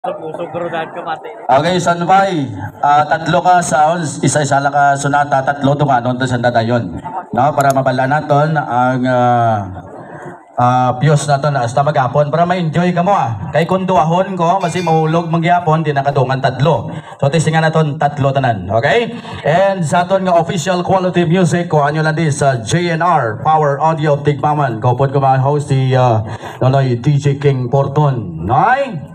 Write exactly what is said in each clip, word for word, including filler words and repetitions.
Okay, Sanbay, uh, tatlo ka sounds, isa-isa lang ka sonata, tatlo tumanon to sa dadayon. No, para mabala naton ang uh, uh, piyos naton hasta magapon para ma-enjoy ka mo ah. Kay kung duahon ko, kasi mahulog mangyapon, di nakadungan tatlo. So testingan naton tatlo tanan, okay? And sa aton nga official quality music, ko anyo lang di sa J N R Power Audio of Tigmaman. Kopod ko ma-host si uh, Nonoy D J King Porton. Noy?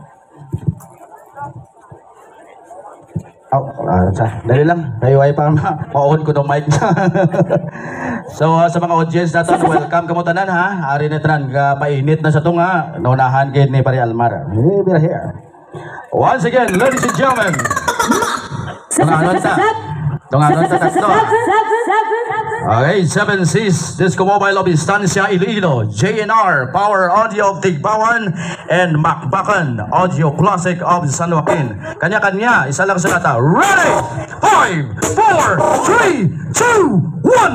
Oh, uh, dali lang. Kayo ay pa ma-on ko ng mic. So uh, sa mga audience natin, welcome kamo tanan ha. Ari na tanan ka painit na sa tunga. Naunahan kay ni Pare Almar. Hey, be here. Once again, ladies and gentlemen. Tunganon ta. Tunganon ta tatlo. Okay, Seven Seas Disco Mobile of Instancia Iloilo, J N R Power Audio of Tigbawan, and Macbacan Audio Classic of San Joaquin. Kanya-kanya, isa lang sonata. Ready? Five, four, three, two, one.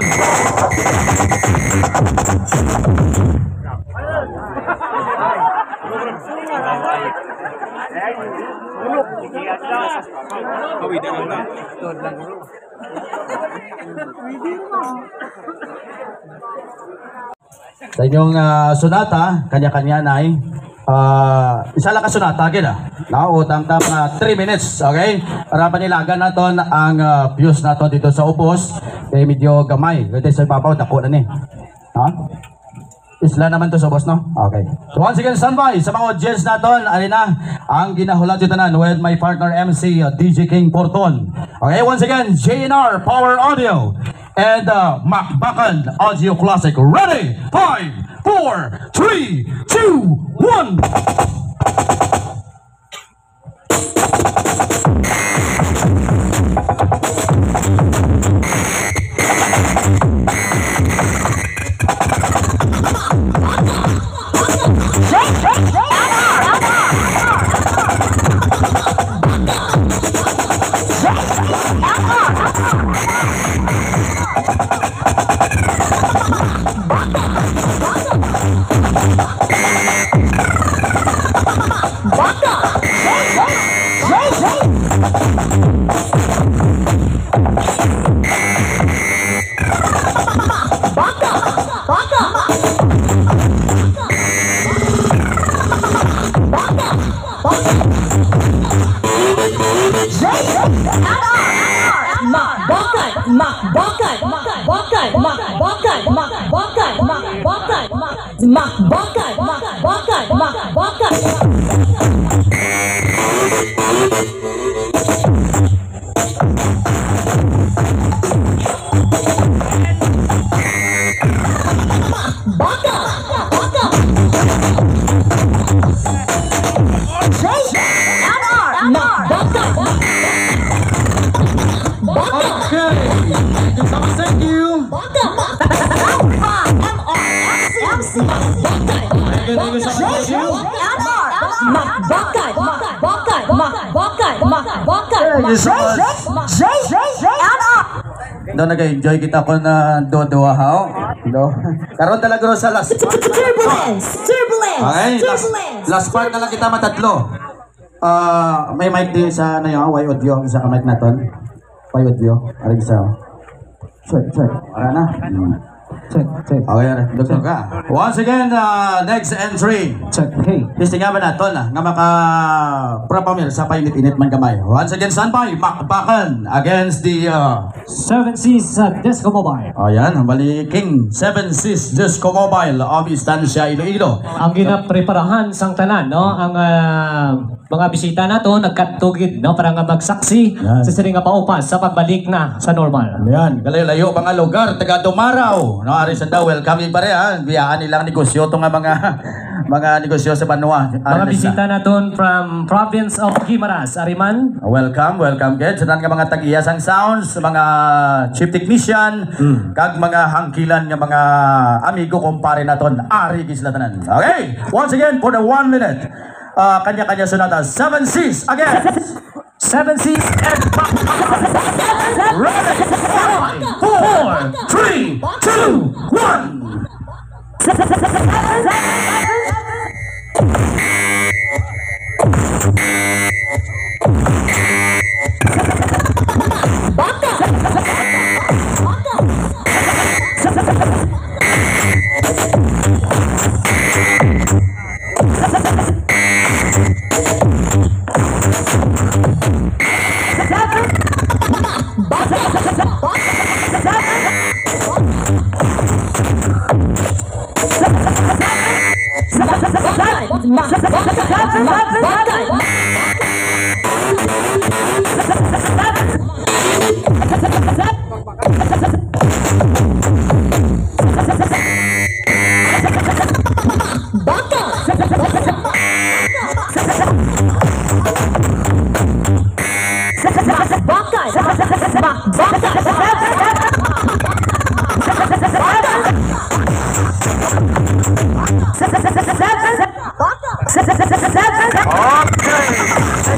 Sa inyong uh, sonata, kanya-kanya na ay uh, isa lang ka sonata, kina nautang ta mga three minutes, okay? Para panilagan natin ang uh, views natin dito sa upos, kaya medyo gamay, kasi sa ipapaw, dako na ni ha? Isla naman to sa boss, no? Okay. So once again, standby sa mga audience natin, alina ang ginahulat dito na with my partner M C uh, D J King Porton. Okay, once again, J N R Power Audio and uh, Macbacan Audio Classic. Ready? Five, four, three, two, one. Doon nag-enjoy kita ko na do-doa ha. Do. Karon talaga ro sa last. Turbulence, turbulence, okay, last, turbulence. last part na lang kita matatlo. Uh, may mic din sa ano yung Y audio, isa ka mic naton. Y audio, ari isa. Check, check. Ara na. Hmm. Check, check. Okay, doktor ka. Once again, uh, next entry. Check. Hey. Testing nga ba natin ah, nga maka propamil sa painit-init man kamay. Once again, standby, Macbacan against the uh, Seven Seas uh, Disco Mobile. Ayan, bali King Seven Seas Disco Mobile of Instancia Iloilo. Ang ginapreparahan sang tanan, no? Ang uh, mga bisita nato nagkatugid, no? Para nga magsaksi yan sa siri nga paupas sa pagbalik na sa normal. Ayan, kalayo-layo mga lugar, taga Dumaraw. No, ari sa daw, welcome pa rin ha. Biyaan nilang negosyo to nga mga mga negosyo sa Banua. Mga bisita naton from province of Guimaras, Ariman. Welcome, welcome kids. Sa nga mga tag-iyas ang sounds, mga chief technician, mm. kag mga hangkilan nga mga amigo kumpare naton, ari kisla tanan. Okay, once again for the one minute. Uh, kanya-kanya sonata, Seven Seas again. Seven Seas and ready, five, four, three, two, one.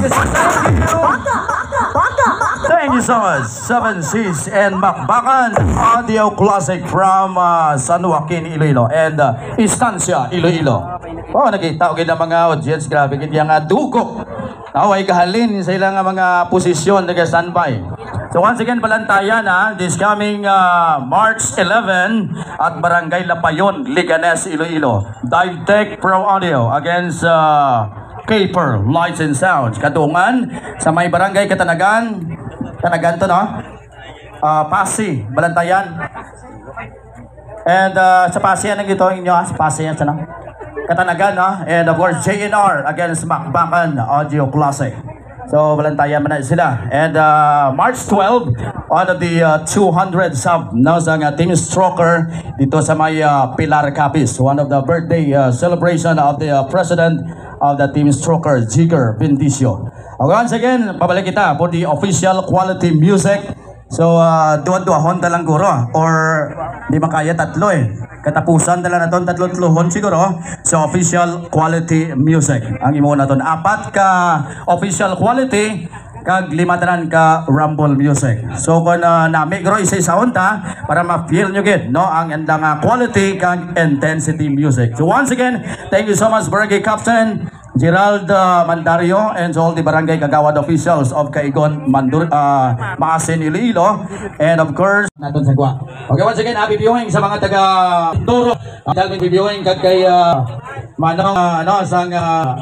Thank you, sir. Thank you. Thank you so much. Seven Seas and Macbacan Audio Classic from uh, San Joaquin, Iloilo and uh, Estancia, Iloilo. Oh, nakita ko ng mga audience. Grabe, kaya nga dugok. Away kahalin sa ilang mga posisyon na standby. So once again, Balantayan ha, this coming uh, March eleventh at Barangay Lapayon, Liganes, Iloilo. Dive Tech Pro Audio against uh, Caper Lights and Sounds. Katungan sa may Barangay Katanagan. Tanagan to, no? Uh, Pasi, Balantayan. And uh, sa Pasi, anong ito inyo? Sa Pasi, yan, no? Katanagan, no? And of course, J N R against Macbacan Audio Classic. So, Balantayan man na sila. And uh, March twelfth, one of the uh, two hundred sub no, sa uh, Team Stroker dito sa may uh, Pilar Capiz. One of the birthday uh, celebration of the uh, president of the Team Stroker, Jigger Bendicio. Okay, once again, pabalik kita for the official quality music. So, uh, duwa-duwahon talang guro. Or, di makaya tatlo eh. Katapusan tala na ton tatlo-tlohon siguro sa official quality music. Ang imo na ton apat ka official quality kag lima tanan ka rumble music. So kung uh, nami gro isa-isaon ta para ma-feel nyo gid no ang andang uh, quality kag intensity music. So once again, thank you so much Barangay Captain Gerald uh, Mandario and all the barangay kagawad officials of Caigon, Mandur, uh, Maasin, Iloilo, and of course naton sa Gwa. Okay, once again, happy viewing sa mga taga Turo. Uh, happy viewing kag kay uh, manong uh, ano sang uh,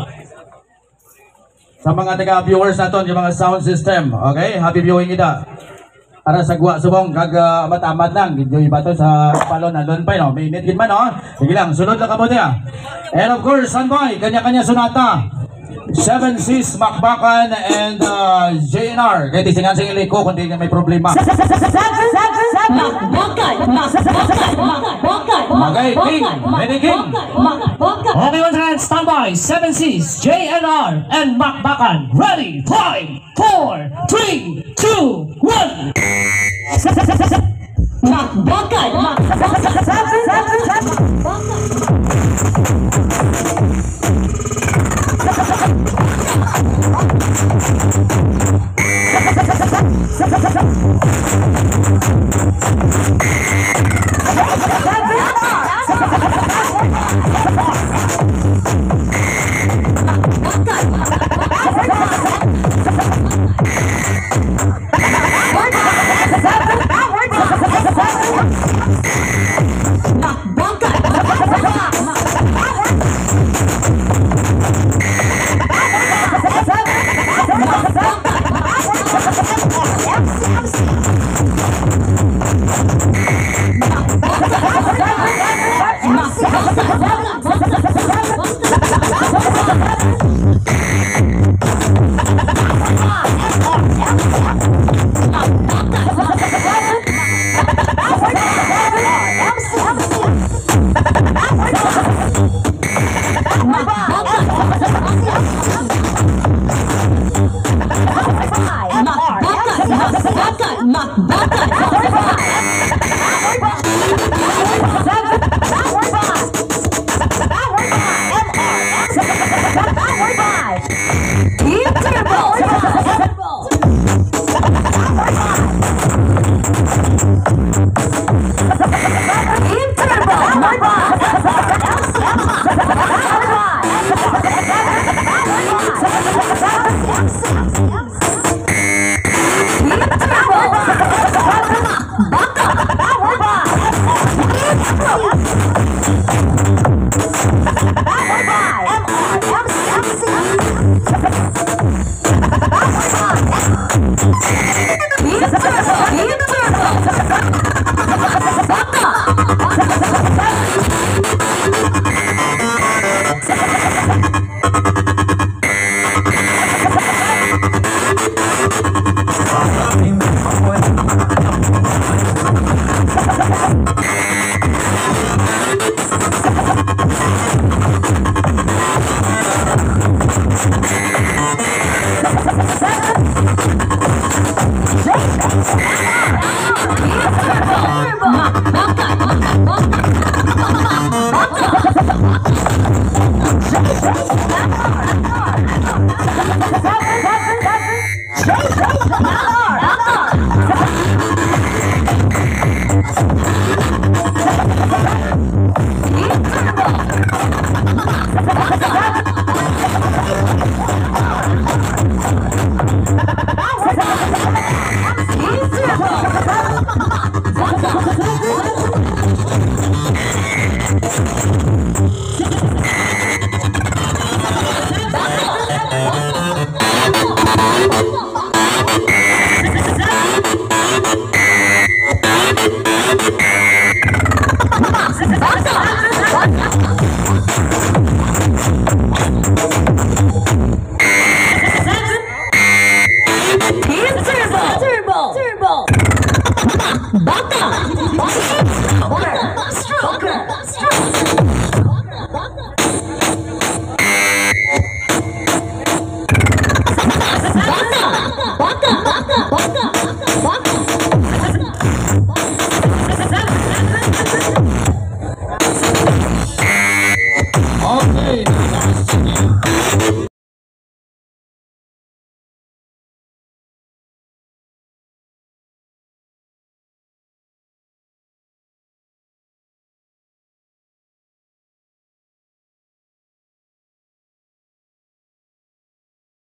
sa mga taga viewers naton yung mga sound system. Okay, happy viewing kita. Para sa Gwa subong kag uh, amat-amat lang video iba to sa palon alon pa no. Minute gid man no. Sige lang, sunod lang kamo dia. And of course, standby kanya-kanya sunata. Seven Seas, Macbacan and uh, J N R. Kaya tisingan sa iliko kung di may problema. Okay, King, Ready King. Okay, once again, standby. Seven Seas, J N R, and Macbacan. Ready, five, four, three, two, one. Baka! Come on.